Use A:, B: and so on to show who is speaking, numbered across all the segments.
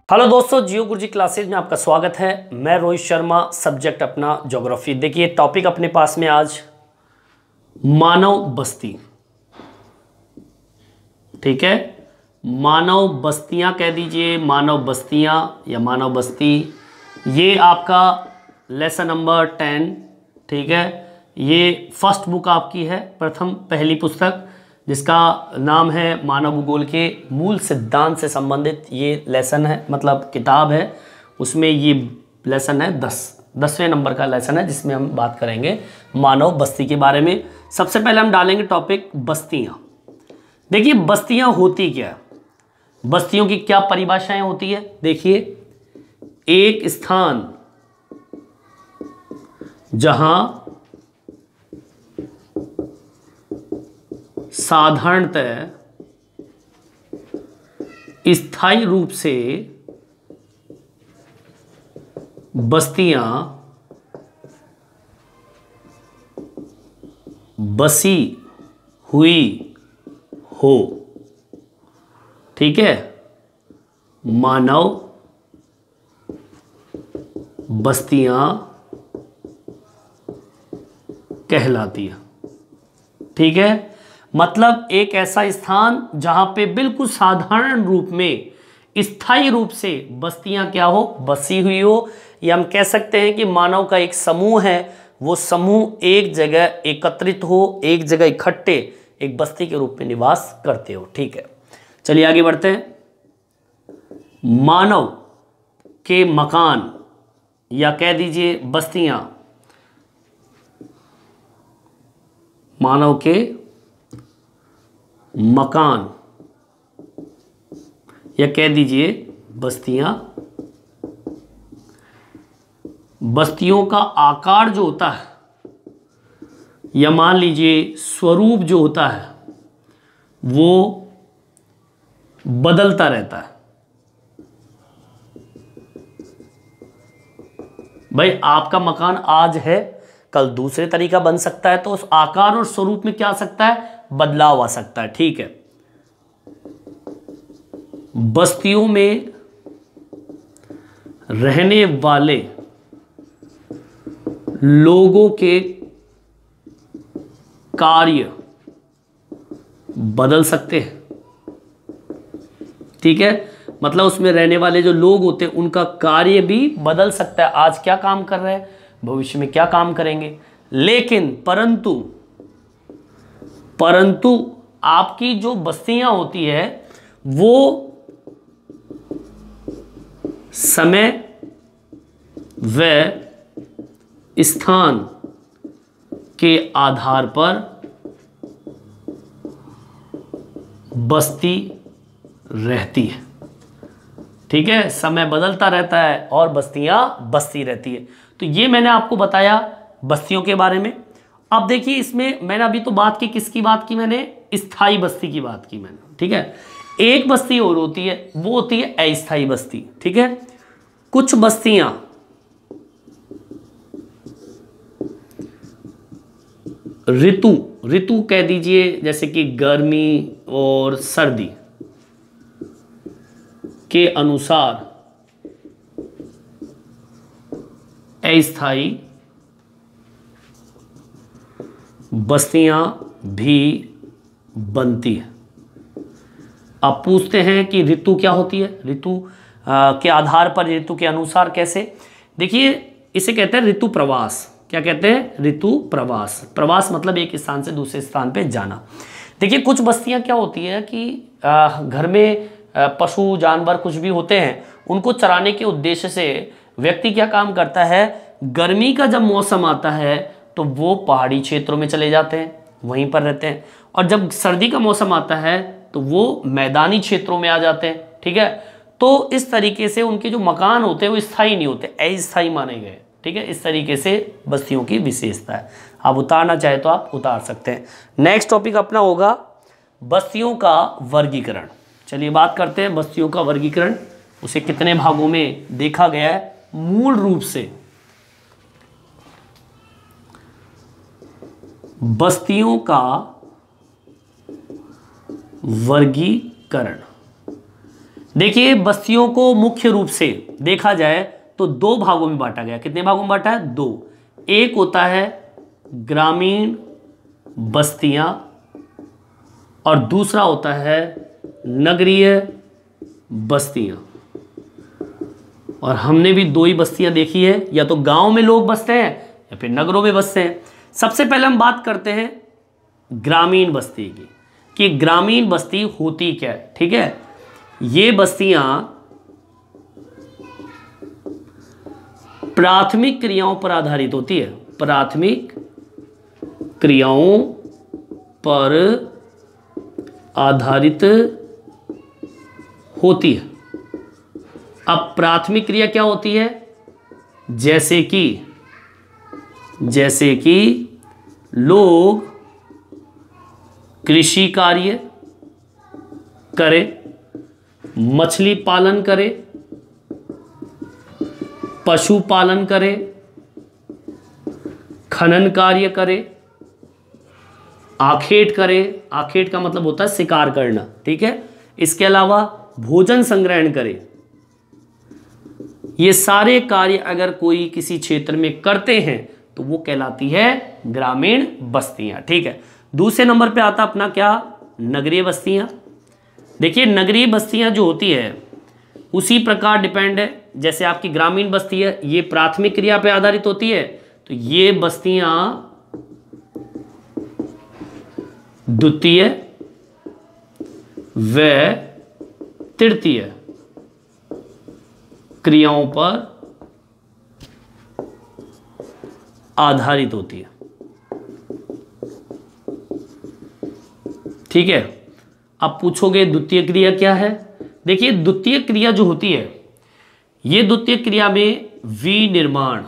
A: Hello दोस्तों, जियो गुरुजी classes में आपका स्वागत है। मैं रोहित शर्मा, सब्जेक्ट अपना ज्योग्राफी। देखिए टॉपिक अपने पास में आज मानव बस्ती। ठीक है, मानव बस्तियां कह दीजिए, मानव बस्तियां या मानव बस्ती। ये आपका लेसन नंबर 10। ठीक है, ये फर्स्ट बुक आपकी है, प्रथम पहली पुस्तक, जिसका नाम है मानव भूगोल के मूल सिद्धांत से संबंधित ये लेसन है, मतलब किताब है। उसमें ये लेसन है 10वें नंबर का लेसन है, जिसमें हम बात करेंगे मानव बस्ती के बारे में। सबसे पहले हम डालेंगे टॉपिक बस्तियां। देखिए बस्तियां होती क्या है, बस्तियों की क्या परिभाषाएं होती है। देखिए, एक स्थान जहां साधारणतः स्थायी रूप से बस्तियां बसी हुई हो। ठीक है, मानव बस्तियां कहलाती है। ठीक है, मतलब एक ऐसा स्थान जहां पे बिल्कुल साधारण रूप में स्थायी रूप से बस्तियां क्या हो, बसी हुई हो। या हम कह सकते हैं कि मानव का एक समूह है, वो समूह एक जगह एकत्रित हो, एक जगह इकट्ठे एक बस्ती के रूप में निवास करते हो। ठीक है, चलिए आगे बढ़ते हैं। मानव के मकान या कह दीजिए बस्तियां, मानव के मकान या कह दीजिए बस्तियां, बस्तियों का आकार जो होता है या मान लीजिए स्वरूप जो होता है वो बदलता रहता है। भाई आपका मकान आज है, कल दूसरे तरीका बन सकता है, तो उस आकार और स्वरूप में क्या आ सकता है, बदलाव आ सकता है। ठीक है, बस्तियों में रहने वाले लोगों के कार्य बदल सकते हैं। ठीक है, मतलब उसमें रहने वाले जो लोग होते हैं उनका कार्य भी बदल सकता है। आज क्या काम कर रहे हैं, भविष्य में क्या काम करेंगे। लेकिन परंतु आपकी जो बस्तियां होती है वो समय व स्थान के आधार पर बस्ती रहती है। ठीक है, समय बदलता रहता है और बस्तियां बसती रहती है। तो ये मैंने आपको बताया बस्तियों के बारे में। अब देखिए इसमें मैंने अभी तो बात की, किसकी बात की, मैंने स्थायी बस्ती की बात की मैंने। ठीक है, एक बस्ती और होती है, वो होती है अस्थायी बस्ती। ठीक है, कुछ बस्तियां ऋतु कह दीजिए, जैसे कि गर्मी और सर्दी के अनुसार अस्थायी बस्तियां भी बनती है। अब पूछते हैं कि ऋतु क्या होती है, ऋतु के आधार पर, ऋतु के अनुसार कैसे। देखिए इसे कहते हैं ऋतु प्रवास। क्या कहते हैं, ऋतु प्रवास। प्रवास मतलब एक स्थान से दूसरे स्थान पे जाना। देखिए कुछ बस्तियां क्या होती है कि घर में पशु जानवर कुछ भी होते हैं, उनको चराने के उद्देश्य से व्यक्ति क्या काम करता है, गर्मी का जब मौसम आता है तो वो पहाड़ी क्षेत्रों में चले जाते हैं, वहीं पर रहते हैं। और जब सर्दी का मौसम आता है तो वो मैदानी क्षेत्रों में आ जाते हैं। ठीक है, तो इस तरीके से उनके जो मकान होते हैं वो स्थायी नहीं होते, अस्थायी माने गए। ठीक है, इस तरीके से बस्तियों की विशेषता है। आप उतारना चाहे तो आप उतार सकते हैं। नेक्स्ट टॉपिक अपना होगा बस्तियों का वर्गीकरण। चलिए बात करते हैं बस्तियों का वर्गीकरण। उसे कितने भागों में देखा गया है। मूल रूप से बस्तियों का वर्गीकरण देखिए बस्तियों को मुख्य रूप से देखा जाए तो दो भागों में बांटा गया। कितने भागों में बांटा है? दो। एक होता है ग्रामीण बस्तियां और दूसरा होता है नगरीय बस्तियां। और हमने भी दो ही बस्तियां देखी है, या तो गांव में लोग बसते हैं या फिर नगरों में बसते हैं। सबसे पहले हम बात करते हैं ग्रामीण बस्ती की कि ग्रामीण बस्ती होती क्या है। ठीक है, ये बस्तियां प्राथमिक क्रियाओं पर आधारित होती है। प्राथमिक क्रियाओं पर आधारित होती है। अब प्राथमिक क्रिया क्या होती है? जैसे कि लोग कृषि कार्य करें, मछली पालन करें, पशुपालन करें, खनन कार्य करें, आखेट करें। आखेट का मतलब होता है शिकार करना। ठीक है, इसके अलावा भोजन संग्रहण करें। ये सारे कार्य अगर कोई किसी क्षेत्र में करते हैं तो वो कहलाती है ग्रामीण बस्तियां। ठीक है, दूसरे नंबर पे आता अपना क्या? नगरीय बस्तियां। देखिए नगरीय बस्तियां जो होती है उसी प्रकार डिपेंड है जैसे आपकी ग्रामीण बस्ती है, ये प्राथमिक क्रिया पे आधारित होती है, तो ये बस्तियां द्वितीय व तृतीय क्रियाओं पर आधारित होती है। ठीक है, अब पूछोगे द्वितीय क्रिया क्या है? देखिए द्वितीय क्रिया जो होती है, ये द्वितीय क्रिया में विनिर्माण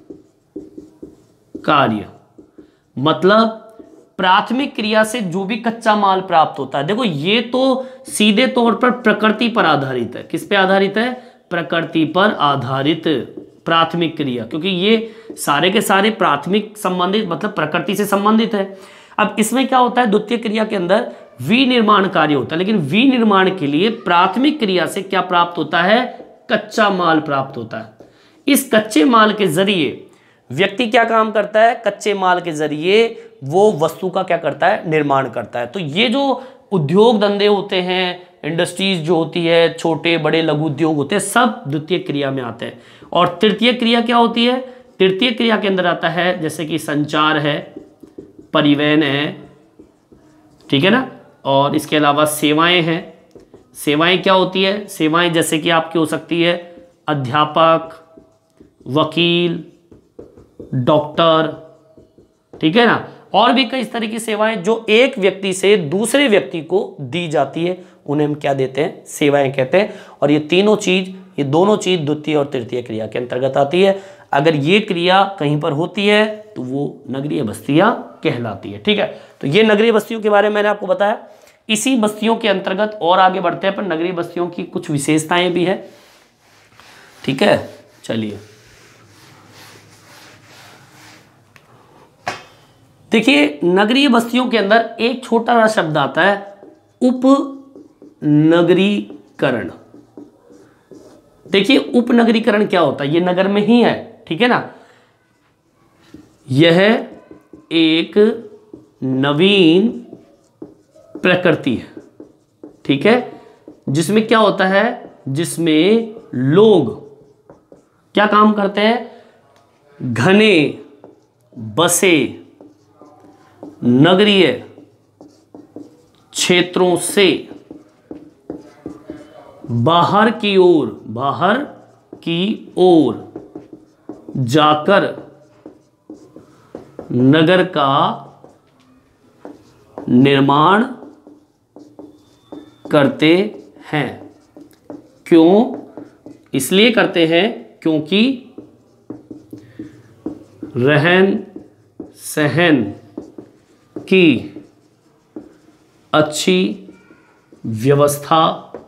A: कार्य, मतलब प्राथमिक क्रिया से जो भी कच्चा माल प्राप्त होता है। देखो ये तो सीधे तौर पर प्रकृति पर आधारित है। किस पे आधारित है? प्रकृति पर आधारित प्राथमिक क्रिया, क्योंकि ये सारे के सारे प्राथमिक संबंधित मतलब प्रकृति से संबंधित है। अब इसमें क्या होता है? द्वितीय क्रिया के अंदर विनिर्माण कार्य होता है, लेकिन विनिर्माण के लिए प्राथमिक क्रिया से क्या प्राप्त होता है? कच्चा माल प्राप्त होता है। इस कच्चे माल के जरिए व्यक्ति क्या काम करता है? कच्चे माल के जरिए वो वस्तु का क्या करता है? निर्माण करता है। तो ये जो उद्योग धंधे होते हैं, इंडस्ट्रीज जो होती है, छोटे बड़े लघु उद्योग होते हैं, सब द्वितीय क्रिया में आते हैं। और तृतीय क्रिया क्या होती है? तृतीय क्रिया के अंदर आता है जैसे कि संचार है, परिवहन है, ठीक है ना, और इसके अलावा सेवाएं हैं। सेवाएं क्या होती है? सेवाएं जैसे कि आपकी हो सकती है अध्यापक, वकील, डॉक्टर, ठीक है ना, और भी कई तरह की सेवाएं जो एक व्यक्ति से दूसरे व्यक्ति को दी जाती है, उन्हें हम क्या देते हैं? सेवाएं कहते हैं। और ये तीनों चीज, ये दोनों चीज द्वितीय और तृतीय क्रिया के अंतर्गत आती है। अगर ये क्रिया कहीं पर होती है तो वो नगरीय बस्तियां कहलाती है। ठीक है, तो ये नगरीय बस्तियों के बारे में मैंने आपको बताया। इसी बस्तियों के अंतर्गत और आगे बढ़ते हैं, पर नगरीय बस्तियों की कुछ विशेषताएं भी है। ठीक है, चलिए देखिए नगरीय बस्तियों के अंदर एक छोटा सा शब्द आता है उपनगरीकरण। देखिए उपनगरीकरण क्या होता है? ये नगर में ही है, ठीक है ना। यह एक नवीन प्रकृति है, ठीक है, जिसमें क्या होता है? जिसमें लोग क्या काम करते हैं? घने बसे नगरीय क्षेत्रों से बाहर की ओर जाकर नगर का निर्माण करते हैं। क्यों? इसलिए करते हैं क्योंकि रहन सहन की अच्छी व्यवस्था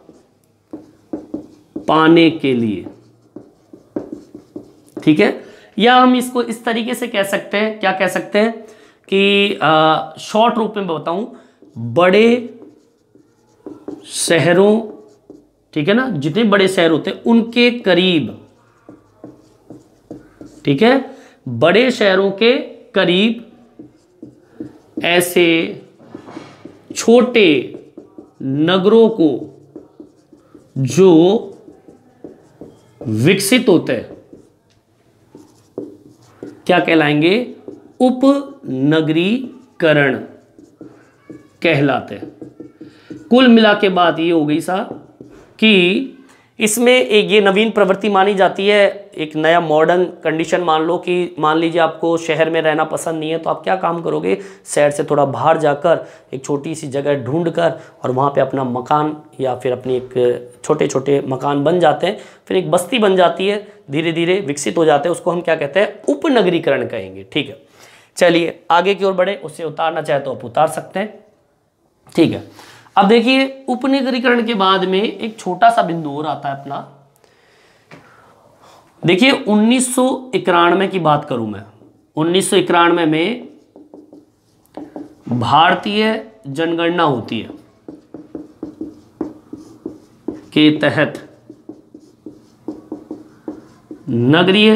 A: पाने के लिए, ठीक है। या हम इसको इस तरीके से कह सकते हैं, क्या कह सकते हैं कि शॉर्ट रूप में बताऊं, बड़े शहरों ठीक है ना, जितने बड़े शहर होते हैं उनके करीब, ठीक है, बड़े शहरों के करीब ऐसे छोटे नगरों को जो विकसित होते हैं क्या कहलाएंगे? उपनगरीकरण कहलाते हैं। कुल मिला के बात ये हो गई साहब कि इसमें एक ये नवीन प्रवृत्ति मानी जाती है, एक नया मॉडर्न कंडीशन मान लो कि मान लीजिए आपको शहर में रहना पसंद नहीं है, तो आप क्या काम करोगे? शहर से थोड़ा बाहर जाकर एक छोटी सी जगह ढूंढकर और वहाँ पे अपना मकान या फिर अपनी एक छोटे छोटे मकान बन जाते हैं, फिर एक बस्ती बन जाती है, धीरे धीरे विकसित हो जाते हैं, उसको हम क्या कहते हैं? उपनगरीकरण कहेंगे। ठीक है, चलिए आगे की ओर बढ़े। उससे उतारना चाहे तो आप उतार सकते हैं, ठीक है। अब देखिए उपनगरीकरण के बाद में एक छोटा सा बिंदु और आता है अपना। देखिए 1991 की बात करूं मैं, 1991 में भारतीय जनगणना होती है के तहत नगरीय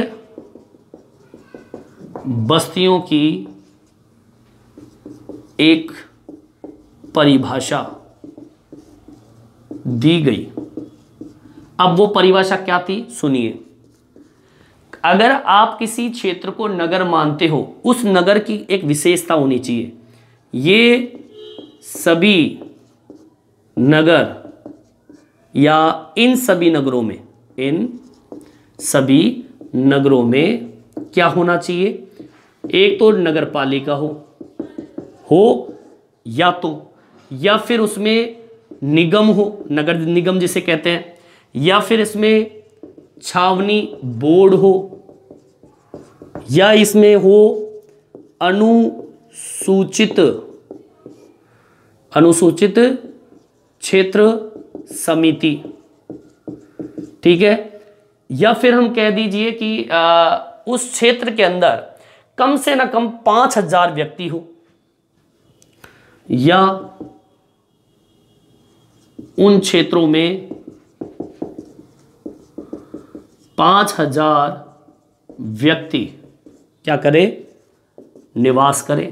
A: बस्तियों की एक परिभाषा दी गई। अब वो परिभाषा क्या थी सुनिए। अगर आप किसी क्षेत्र को नगर मानते हो, उस नगर की एक विशेषता होनी चाहिए। ये सभी नगर या इन सभी नगरों में, इन सभी नगरों में क्या होना चाहिए? एक तो नगर पालिका हो या फिर उसमें निगम हो, नगर निगम जिसे कहते हैं, या फिर इसमें छावनी बोर्ड हो, या इसमें हो अनुसूचित क्षेत्र समिति, ठीक है। या फिर हम कह दीजिए कि उस क्षेत्र के अंदर कम से ना कम 5000 व्यक्ति हो, या उन क्षेत्रों में 5000 व्यक्ति क्या करे? निवास करे।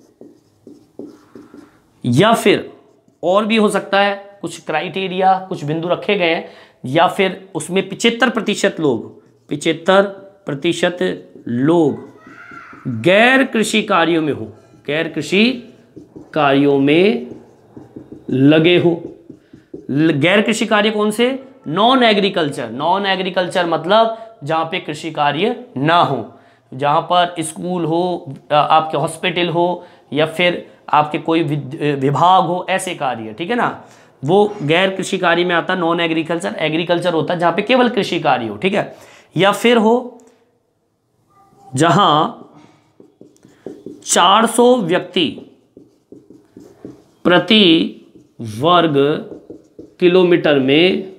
A: या फिर और भी हो सकता है, कुछ क्राइटेरिया, कुछ बिंदु रखे गए हैं, या फिर उसमें 75% लोग गैर कृषि कार्यों में हो, गैर कृषि कार्यों में लगे हो। गैर कृषि कार्य कौन से? नॉन एग्रीकल्चर मतलब जहां पे कृषि कार्य ना हो, जहां पर स्कूल हो, आपके हॉस्पिटल हो, या फिर आपके कोई विभाग हो, ऐसे कार्य, ठीक है ना, वो गैर कृषि कार्य में आता है। नॉन एग्रीकल्चर, एग्रीकल्चर होता है जहां पे केवल कृषि कार्य हो, ठीक है। या फिर हो जहां 400 व्यक्ति प्रति वर्ग किलोमीटर में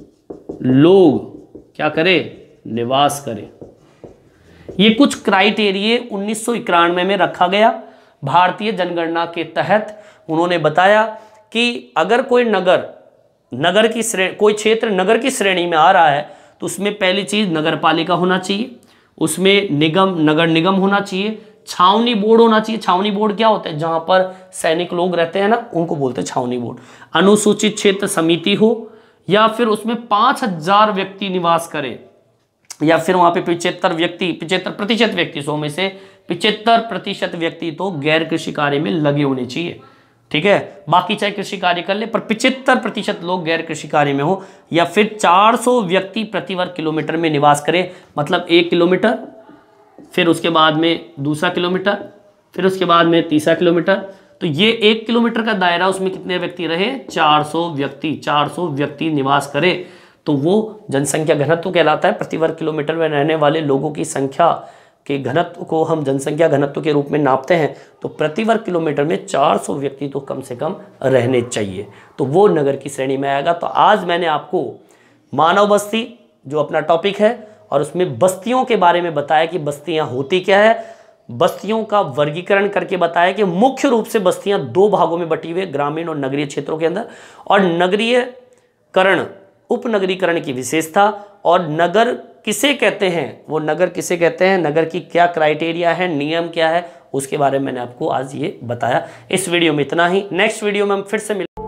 A: लोग क्या करें? निवास करें। ये कुछ क्राइटेरिया 1991 में रखा गया भारतीय जनगणना के तहत। उन्होंने बताया कि अगर कोई नगर की श्रेणी, कोई क्षेत्र नगर की श्रेणी में आ रहा है, तो उसमें पहली चीज नगर पालिका होना चाहिए, उसमें नगर निगम होना चाहिए, छावनी बोर्ड होना चाहिए। छावनी बोर्ड क्या होता है? जहां पर सैनिक लोग रहते हैं ना, उनको बोलते हैं छावनी बोर्ड। अनुसूचित क्षेत्र समिति हो, या फिर उसमें 5000 व्यक्ति निवास करें, या फिर वहां पे 75% व्यक्ति, 100 में से 75% व्यक्ति तो गैर कृषि कार्य में लगे होने चाहिए, ठीक है। बाकी चाहे कृषि कार्य कर ले, पर 75% लोग गैर कृषि कार्य में हो। या फिर 400 व्यक्ति प्रति वर्ग किलोमीटर में निवास करें, मतलब 1 किलोमीटर, फिर उसके बाद में दूसरा किलोमीटर, फिर उसके बाद में तीसरा किलोमीटर। तो ये 1 किलोमीटर का दायरा, उसमें कितने व्यक्ति रहे? 400 व्यक्ति निवास करे, तो वो जनसंख्या घनत्व कहलाता है। प्रति वर्ग किलोमीटर में रहने वाले लोगों की संख्या के घनत्व को हम जनसंख्या घनत्व के रूप में नापते हैं। तो प्रति वर्ग किलोमीटर में 400 व्यक्ति तो कम से कम रहने चाहिए, तो वो नगर की श्रेणी में आएगा। तो आज मैंने आपको मानव बस्ती जो अपना टॉपिक है, और उसमें बस्तियों के बारे में बताया कि बस्तियां होती क्या है, बस्तियों का वर्गीकरण करके बताया कि मुख्य रूप से बस्तियां 2 भागों में बटी हुई, ग्रामीण और नगरीय क्षेत्रों के अंदर। और नगरीयकरण उपनगरीकरण की विशेषता, और नगर किसे कहते हैं, वो नगर किसे कहते हैं, नगर की क्या क्राइटेरिया है, नियम क्या है, उसके बारे में मैंने आपको आज ये बताया। इस वीडियो में इतना ही। नेक्स्ट वीडियो में हम फिर से मिलेंगे।